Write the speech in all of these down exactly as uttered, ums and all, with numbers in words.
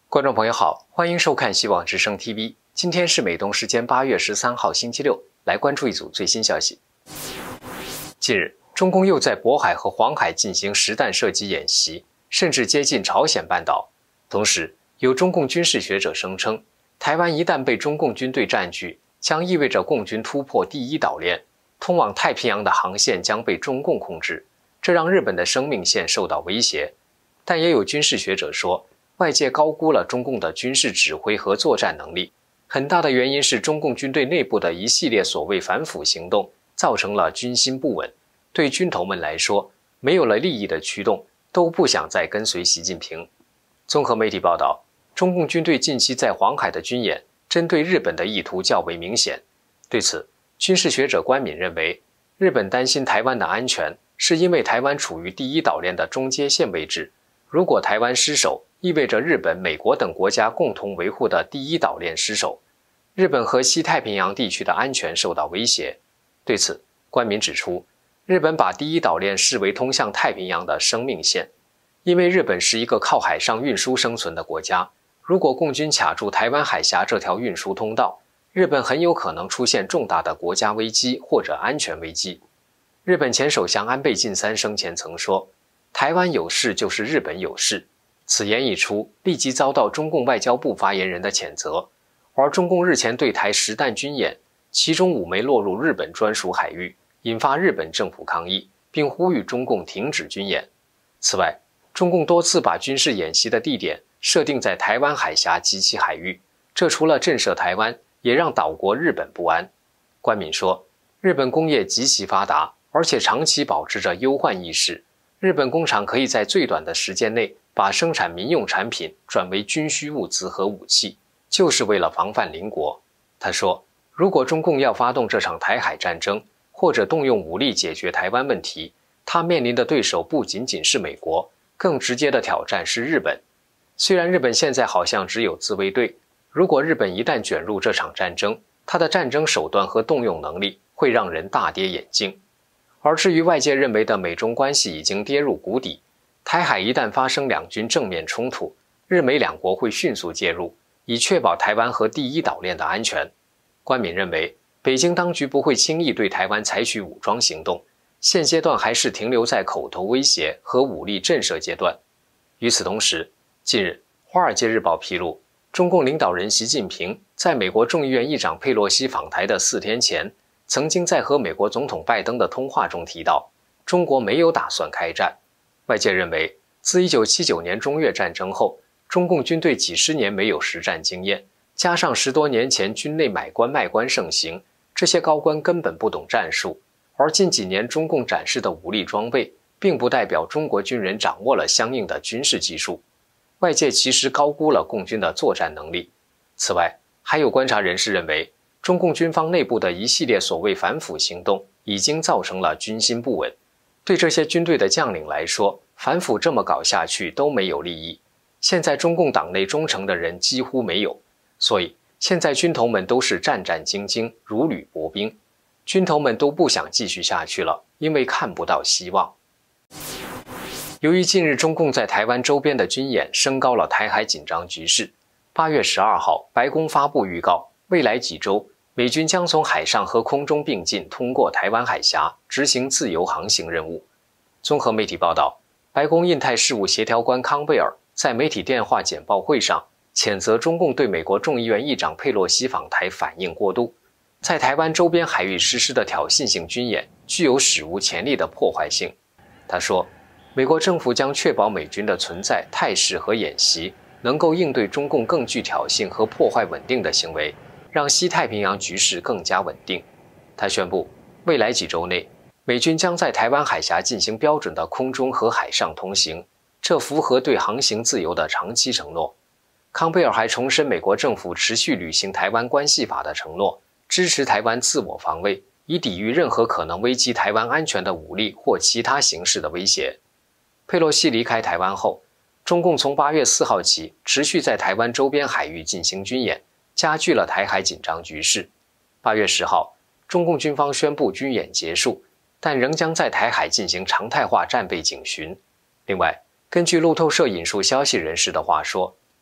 观众朋友好，欢迎收看希望之声 T V。今天是美东时间八月十三号星期六，来关注一组最新消息。近日，中共又在渤海和黄海进行实弹射击演习，甚至接近朝鲜半岛。同时，有中共军事学者声称，台湾一旦被中共军队占据，将意味着共军突破第一岛链，通往太平洋的航线将被中共控制，这让日本的生命线受到威胁。但也有军事学者说，外界高估了中共的军事指挥和作战能力，很大的原因是中共军队内部的一系列所谓反腐行动，造成了军心不稳。对军头们来说，没有了利益的驱动，都不想再跟随习近平。综合媒体报道，中共军队近期在黄海的军演，针对日本的意图较为明显。对此，军事学者关敏认为，日本担心台湾的安全，是因为台湾处于第一岛链的中接线位置。如果台湾失守，意味着日本、美国等国家共同维护的第一岛链失守，日本和西太平洋地区的安全受到威胁。对此，关敏指出，日本把第一岛链视为通向太平洋的生命线，因为日本是一个靠海上运输生存的国家，如果共军卡住台湾海峡这条运输通道，日本很有可能出现重大的国家危机或者安全危机。日本前首相安倍晋三生前曾说，台湾有事就是日本有事。此言一出，立即遭到中共外交部发言人的谴责。而中共日前对台实弹军演，其中五枚落入日本专属海域，引发日本政府抗议，并呼吁中共停止军演。此外，中共多次把军事演习的地点设定在台湾海峡及其海域，这除了震慑台湾，也让岛国日本不安。关敏说，日本工业极其发达，而且长期保持着忧患意识。日本工厂可以在最短的时间内把生产民用产品转为军需物资和武器，就是为了防范邻国。他说，如果中共要发动这场台海战争，或者动用武力解决台湾问题，他面临的对手不仅仅是美国，更直接的挑战是日本。虽然日本现在好像只有自卫队，如果日本一旦卷入这场战争，他的战争手段和动用能力会让人大跌眼镜。而至于外界认为的美中关系已经跌入谷底，台海一旦发生两军正面冲突，日美两国会迅速介入，以确保台湾和第一岛链的安全。关敏认为，北京当局不会轻易对台湾采取武装行动，现阶段还是停留在口头威胁和武力震慑阶段。与此同时，近日，《华尔街日报》披露，中共领导人习近平在美国众议院议长佩洛西访台的四天前，曾经在和美国总统拜登的通话中提到，中国没有打算开战。外界认为，自一九七九年中越战争后，中共军队几十年没有实战经验，加上十多年前军内买官卖官盛行，这些高官根本不懂战术。而近几年中共展示的武力装备，并不代表中国军人掌握了相应的军事技术。外界其实高估了共军的作战能力。此外，还有观察人士认为，中共军方内部的一系列所谓反腐行动已经造成了军心不稳。对这些军队的将领来说，反腐这么搞下去都没有利益。现在中共党内忠诚的人几乎没有，所以现在军头们都是战战兢兢，如履薄冰。军头们都不想继续下去了，因为看不到希望。由于近日中共在台湾周边的军演升高了台海紧张局势，八月十二号，白宫发布预告，未来几周，美军将从海上和空中并进通过台湾海峡，执行自由航行任务。综合媒体报道，白宫印太事务协调官康贝尔在媒体电话简报会上谴责中共对美国众议院议长佩洛西访台反应过度，在台湾周边海域实施的挑衅性军演具有史无前例的破坏性。他说，美国政府将确保美军的存在、态势和演习能够应对中共更具挑衅和破坏稳定的行为，让西太平洋局势更加稳定。他宣布，未来几周内，美军将在台湾海峡进行标准的空中和海上通行，这符合对航行自由的长期承诺。康贝尔还重申美国政府持续履行台湾关系法的承诺，支持台湾自我防卫，以抵御任何可能危及台湾安全的武力或其他形式的威胁。佩洛西离开台湾后，中共从八月四号起持续在台湾周边海域进行军演，加剧了台海紧张局势。八月十号，中共军方宣布军演结束，但仍将在台海进行常态化战备警巡。另外，根据路透社引述消息人士的话说，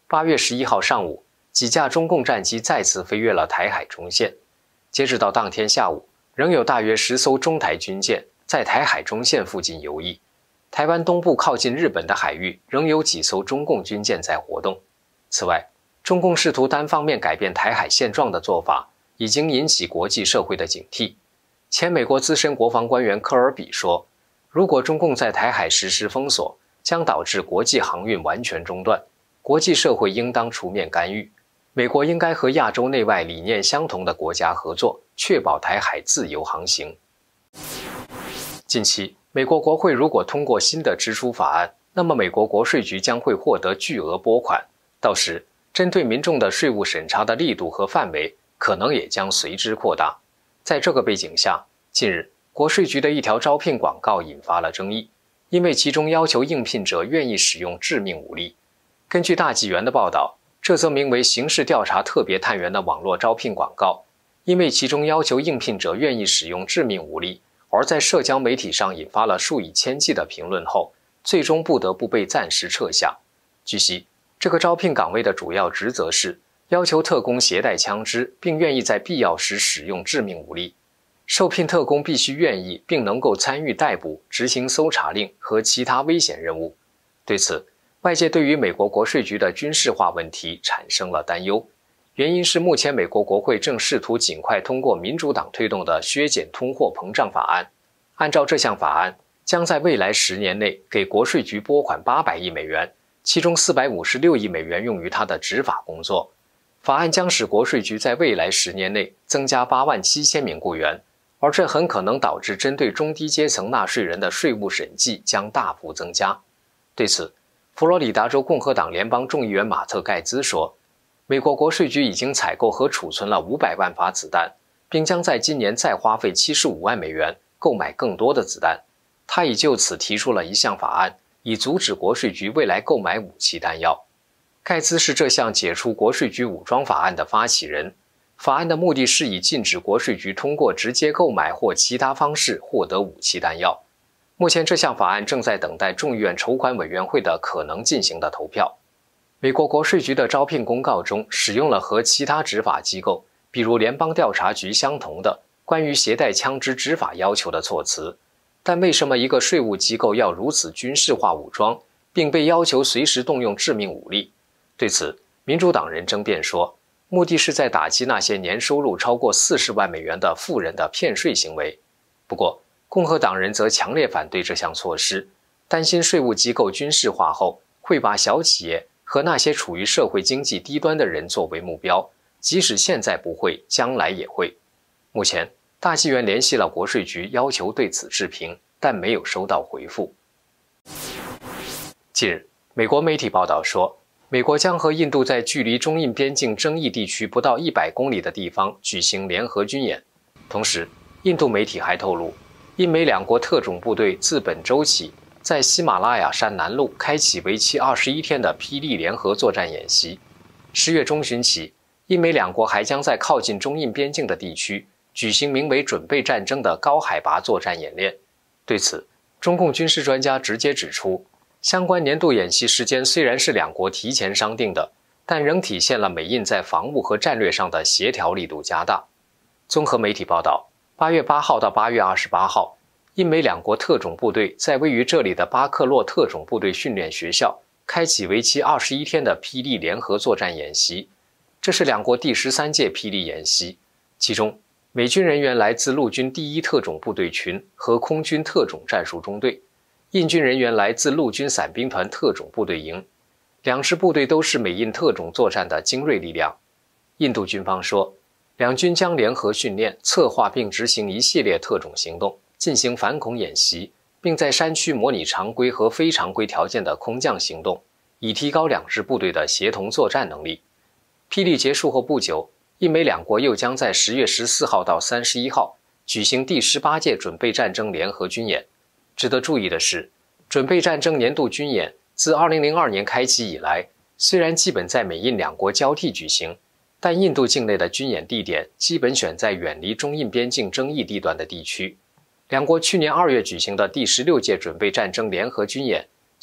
八月十一号上午，几架中共战机再次飞越了台海中线。截止到当天下午，仍有大约十艘中台军舰在台海中线附近游弋。台湾东部靠近日本的海域仍有几艘中共军舰在活动。此外，中共试图单方面改变台海现状的做法，已经引起国际社会的警惕。前美国资深国防官员科尔比说，如果中共在台海实施封锁，将导致国际航运完全中断，国际社会应当出面干预。美国应该和亚洲内外理念相同的国家合作，确保台海自由航行。近期，美国国会如果通过新的支出法案，那么美国国税局将会获得巨额拨款，到时针对民众的税务审查的力度和范围可能也将随之扩大。在这个背景下，近日国税局的一条招聘广告引发了争议，因为其中要求应聘者愿意使用致命武力。根据大纪元的报道，这则名为刑事调查特别探员的网络招聘广告，因为其中要求应聘者愿意使用致命武力，而在社交媒体上引发了数以千计的评论后，最终不得不被暂时撤下。据悉，这个招聘岗位的主要职责是要求特工携带枪支，并愿意在必要时使用致命武力。受聘特工必须愿意并能够参与逮捕、执行搜查令和其他危险任务。对此，外界对于美国国税局的军事化问题产生了担忧，原因是目前美国国会正试图尽快通过民主党推动的削减通货膨胀法案。按照这项法案，将在未来十年内给国税局拨款八百亿美元，其中四百五十六亿美元用于它的执法工作。法案将使国税局在未来十年内增加八万七千名雇员，而这很可能导致针对中低阶层纳税人的税务审计将大幅增加。对此，佛罗里达州共和党联邦众议员马特·盖兹说，美国国税局已经采购和储存了五百万发子弹，并将在今年再花费七十五万美元购买更多的子弹。他已就此提出了一项法案，以阻止国税局未来购买武器弹药。盖兹是这项解除国税局武装法案的发起人。法案的目的是以禁止国税局通过直接购买或其他方式获得武器弹药。目前这项法案正在等待众议院筹款委员会的可能进行的投票。美国国税局的招聘公告中使用了和其他执法机构，比如联邦调查局相同的关于携带枪支执法要求的措辞。但为什么一个税务机构要如此军事化武装，并被要求随时动用致命武力？对此，民主党人争辩说，目的是在打击那些年收入超过四十万美元的富人的骗税行为。不过，共和党人则强烈反对这项措施，担心税务机构军事化后会把小企业和那些处于社会经济低端的人作为目标，即使现在不会，将来也会。目前，大纪元联系了国税局，要求对此置评，但没有收到回复。近日，美国媒体报道说，美国将和印度在距离中印边境争议地区不到一百公里的地方举行联合军演。同时，印度媒体还透露，印美两国特种部队自本周起在喜马拉雅山南麓开启为期二十一天的霹雳联合作战演习。十月中旬起，印美两国还将在靠近中印边境的地区举行名为“准备战争”的高海拔作战演练。对此，中共军事专家直接指出，相关年度演习时间虽然是两国提前商定的，但仍体现了美印在防务和战略上的协调力度加大。综合媒体报道，八月八号到八月二十八号，印美两国特种部队在位于这里的巴克洛特种部队训练学校开启为期二十一天的霹雳联合作战演习。这是两国第十三届霹雳演习，其中美军人员来自陆军第一特种部队群和空军特种战术中队，印军人员来自陆军伞兵团特种部队营。两支部队都是美印特种作战的精锐力量。印度军方说，两军将联合训练、策划并执行一系列特种行动，进行反恐演习，并在山区模拟常规和非常规条件的空降行动，以提高两支部队的协同作战能力。霹雳结束后不久，印美两国又将在十月十四号到三十一号举行第十八届准备战争联合军演。值得注意的是，准备战争年度军演自二零零二年开启以来，虽然基本在美印两国交替举行，但印度境内的军演地点基本选在远离中印边境争议地段的地区。两国去年二月举行的第十六届准备战争联合军演，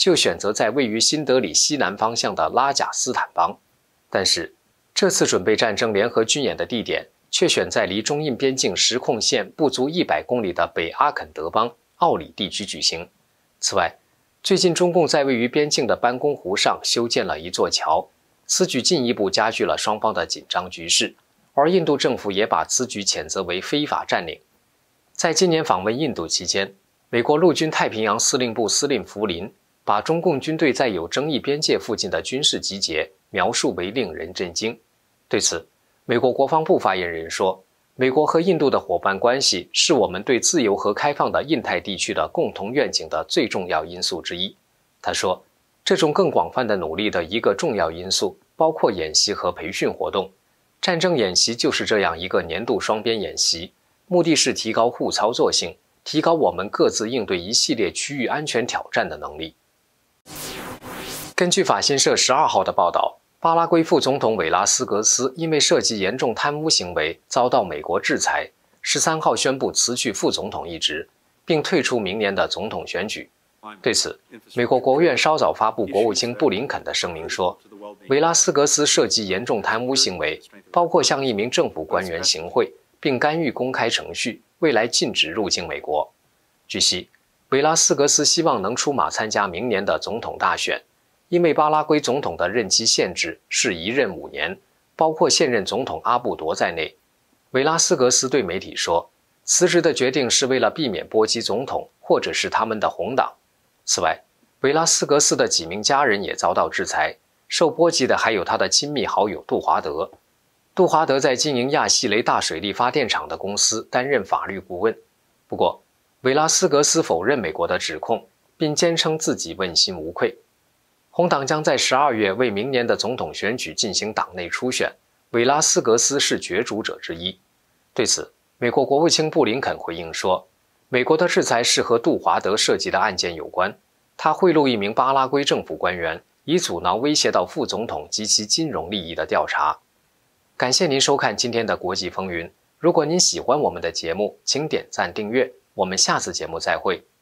就选择在位于新德里西南方向的拉贾斯坦邦。但是，这次准备战争联合军演的地点却选在离中印边境实控线不足一百公里的北阿肯德邦奥里地区举行。此外，最近中共在位于边境的班公湖上修建了一座桥，此举进一步加剧了双方的紧张局势，而印度政府也把此举谴责为非法占领。在今年访问印度期间，美国陆军太平洋司令部司令福林把中共军队在有争议边界附近的军事集结描述为令人震惊。对此，美国国防部发言人说，美国和印度的伙伴关系是我们对自由和开放的印太地区的共同愿景的最重要因素之一。他说，这种更广泛的努力的一个重要因素包括演习和培训活动。战争演习就是这样一个年度双边演习，目的是提高互操作性，提高我们各自应对一系列区域安全挑战的能力。根据法新社十二号的报道，巴拉圭副总统韦拉斯格斯因为涉及严重贪污行为遭到美国制裁，十三号宣布辞去副总统一职，并退出明年的总统选举。对此，美国国务院稍早发布国务卿布林肯的声明说，韦拉斯格斯涉及严重贪污行为，包括向一名政府官员行贿，并干预公开程序，未来禁止入境美国。据悉，韦拉斯格斯希望能出马参加明年的总统大选。因为巴拉圭总统的任期限制是一任五年，包括现任总统阿布多在内。韦拉斯格斯对媒体说，辞职的决定是为了避免波及总统或者是他们的红党。此外，韦拉斯格斯的几名家人也遭到制裁，受波及的还有他的亲密好友杜华德。杜华德在经营亚细雷大水力发电厂的公司担任法律顾问。不过，韦拉斯格斯否认美国的指控，并坚称自己问心无愧。红党将在十二月为明年的总统选举进行党内初选，韦拉斯格斯是角逐者之一。对此，美国国务卿布林肯回应说，美国的制裁是和杜华德涉及的案件有关，他贿赂一名巴拉圭政府官员，以阻挠威胁到副总统及其金融利益的调查。感谢您收看今天的国际风云，如果您喜欢我们的节目，请点赞订阅，我们下次节目再会。